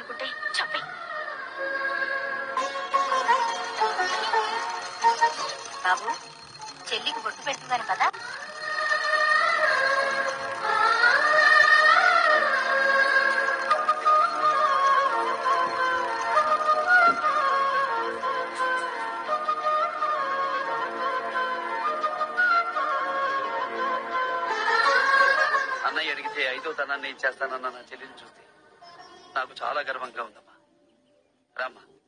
అనుకుంటే చెప్పి. బాబు చెల్లికి బొట్టు పెట్టుగాను కదా. అన్నయ్య అడిగితే 5వ తనాన్ని ఇచ్చేస్తానన్న నా చెల్లిని చూస్తే నాకు చాలా గర్వంగా ఉందమ్మా. రామ్మా.